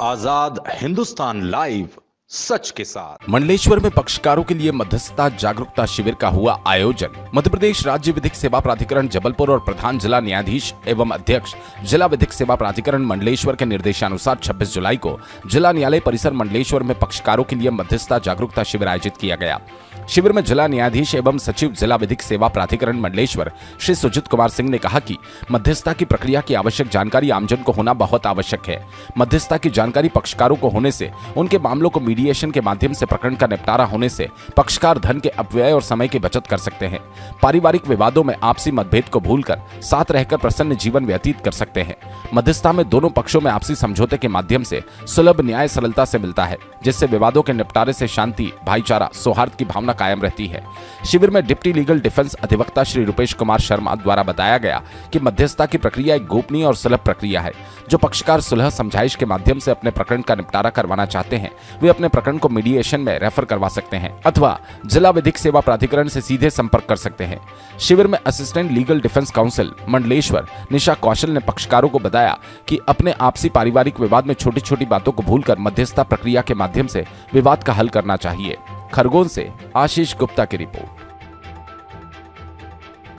आजाद Hindustan live, सच के साथ। मंडलेश्वर में पक्षकारों के लिए मध्यस्थता जागरूकता शिविर का हुआ आयोजन। मध्य प्रदेश राज्य विधिक सेवा प्राधिकरण जबलपुर और प्रधान जिला न्यायाधीश एवं अध्यक्ष जिला विधिक सेवा प्राधिकरण मंडलेश्वर के निर्देशानुसार 26 जुलाई को जिला न्यायालय परिसर मंडलेश्वर में पक्षकारों के लिए मध्यस्थता जागरूकता शिविर आयोजित किया गया। शिविर में जिला न्यायाधीश एवं सचिव जिला विधिक सेवा प्राधिकरण मंडलेश्वर श्री सुजित कुमार सिंह ने कहा कि मध्यस्थता की प्रक्रिया की आवश्यक जानकारी आमजन को होना बहुत आवश्यक है। मध्यस्थता की जानकारी पक्षकारों को होने से उनके मामलों को मीडिएशन के माध्यम से प्रकरण का निपटारा होने से पक्षकार धन के अपव्यय और समय की बचत कर सकते हैं। पारिवारिक विवादों में आपसी मतभेद को भूलकर साथ रहकर प्रसन्न जीवन व्यतीत कर सकते हैं। मध्यस्थता में दोनों पक्षों में आपसी समझौते के माध्यम से सुलभ न्याय सरलता से मिलता है, जिससे विवादों के निपटारे से शांति, भाईचारा, सौहार्द की भावना कायम रहती है। शिविर में डिप्टी लीगल डिफेंस अधिवक्ता श्री रुपेश कुमार शर्मा द्वारा बताया गया कि मध्यस्थता की प्रक्रिया एक गोपनीय और सुलभ प्रक्रिया है। जो पक्षकार सुलह समझाइश के माध्यम से अपने प्रकरण का निपटारा करवाना चाहते हैं, वे अपने प्रकरण को मीडिएशन में रेफर करवा सकते हैं अथवा जिला विधिक सेवा प्राधिकरण से सीधे संपर्क कर सकते हैं। शिविर में assistant legal defence counsel Mandleshwar Nisha Kaushal ने पक्षकारों को बताया कि अपने आपसी पारिवारिक विवाद में छोटी छोटी बातों को भूलकर मध्यस्थता प्रक्रिया के माध्यम से विवाद का हल करना चाहिए। खरगोन से आशीष गुप्ता की रिपोर्ट।